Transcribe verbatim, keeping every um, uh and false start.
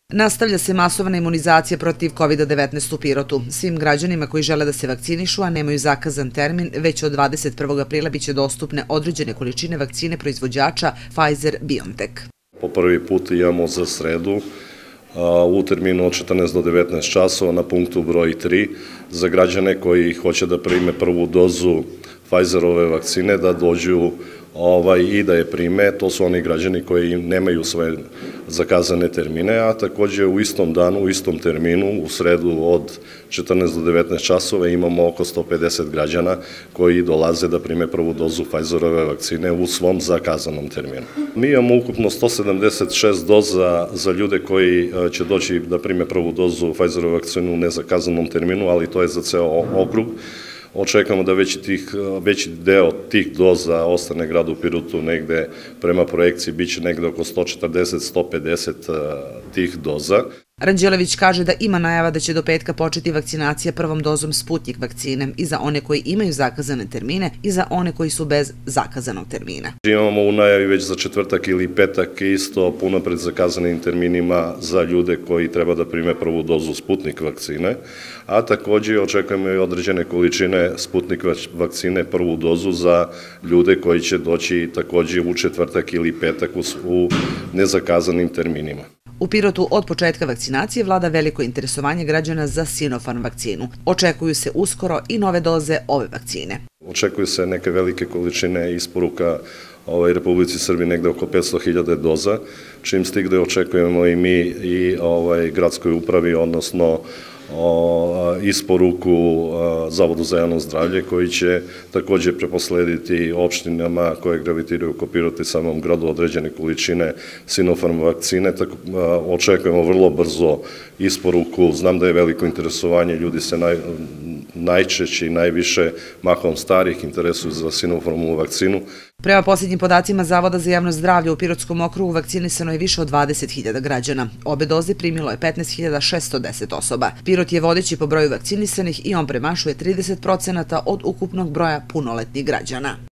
Nastavlja se masovna imunizacija protiv kovida devetnaest u Pirotu. Svim građanima koji žele da se vakcinišu, a nemaju zakazan termin, već od dvadeset prvog aprila biće dostupne određene količine vakcine proizvođača Pfizer-BioNTech. Po prvi put imamo za sredu u terminu od četrnaest do devetnaest časova na punktu broj tri za građane koji hoće da prime prvu dozu Pfizerove vakcine da dođu i da je prime. To su oni građani koji nemaju svoje zakazane termine, a takođe u istom danu, u istom terminu, u sredu od četrnaest do devetnaest časova imamo oko sto pedeset građana koji dolaze da prime prvu dozu Pfizerove vakcine u svom zakazanom terminu. Mi imamo ukupno sto sedamdeset šest doza za ljude koji će doći da prime prvu dozu Pfizerove vakcine u nezakazanom terminu, ali to je za ceo okrug. Očekujemo da veći deo tih doza ostane gradu Pirotu, negde prema projekciji biće negde oko sto četrdeset do sto pedeset tih doza. Ranđelović kaže da ima najava da će do petka početi vakcinacija prvom dozom Sputnik vakcine i za one koji imaju zakazane termine i za one koji su bez zakazanog termina. Imamo u najavi već za četvrtak ili petak isto puno pred zakazanim terminima za ljude koji treba da prime prvu dozu Sputnik vakcine, a takođe očekujemo i određene količine Sputnik vakcine prvu dozu za ljude koji će doći takođe u četvrtak ili petak u nezakazanim terminima. U Pirotu od početka vakcinacije vlada veliko interesovanje građana za Sinopharm vakcinu. Očekuju se uskoro i nove doze ove vakcine. Očekuju se neke velike količine isporuka Republici Srbiji, negde oko petsto hiljada doza, čim stigne očekujemo i mi i gradskoj upravi, odnosno isporuku Zavodu za javno zdravlje koji će takođe preposlediti opštinama koje gravitiraju oko Pirota i samom gradu određene količine Sinopharm vakcine. Očekujemo vrlo brzo isporuku. Znam da je veliko interesovanje, ljudi se najčešće i najviše, mahom starih, interesuju za Sinopharmovu vakcinu. Prema posljednjim podacima Zavoda za javno zdravlje u Pirotskom okrugu vakcinisano je više od dvadeset hiljada građana. Obe doze primilo je petnaest hiljada šesto deset osoba. Pirot je vodeći po broju vakcinisanih i on premašuje trideset procenata od ukupnog broja punoletnih građana.